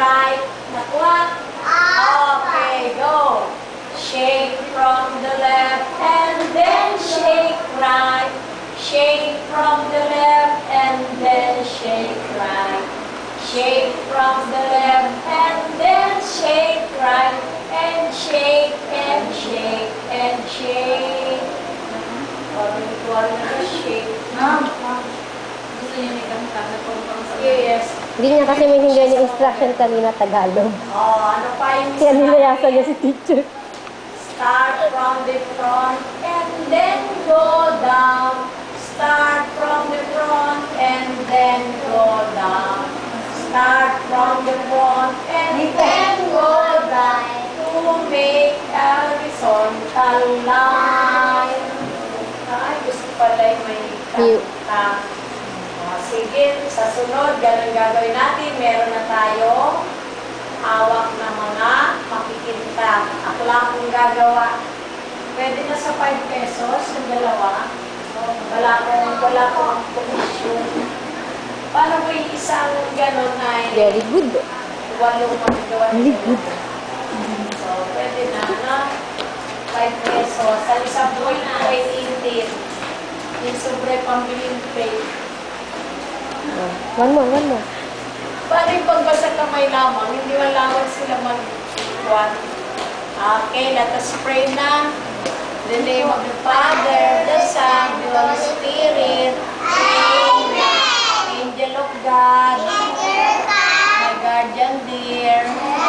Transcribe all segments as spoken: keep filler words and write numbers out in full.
right. Nakuha? Okay, go. Shake from the left and then shake right. Shake from the left and then shake right. Shake from the left and then shake right. And shake and shake and shake. Pag-ritual na shake. Ma'am, ma'am. Gusto niyo may kanta na pang sa Yes. Hindi niya kasi may hindi yung instruction kanina Tagalog. Oh, ano pa yung Kaya nilayasan niya si teacher. Start from the front and then go down. Start from the front and then go down. Start from the front and then go down to make a horizontal line. Ay, gusto pala yung may kanta. Uh, sige, sa sunod, ganun gagawin natin. Meron na tayo hawak na mga makikinta. Ako lang akong gagawa. Pwede na sa five pesos, yung dalawa. Wala akong, wala akong komisyon. Paano ba yung isang gano'n ay Very good. walong magagawa? Very good. So, pwede na, no? five pesos. Sa isang point, eighteen. Yung sobre pambiling plate. Oh, one more, one more. Paano yung pagbasa kamay lamang? Hindi malawag sila mag-one. Okay, let us pray na. In the name of the Father, the Son, the Holy Spirit. Amen. Angel of God. My guardian dear.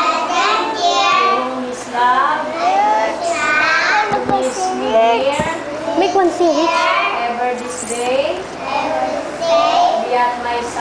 Whom is love. Whom is near. Make one series. Ever this day. Be at my side.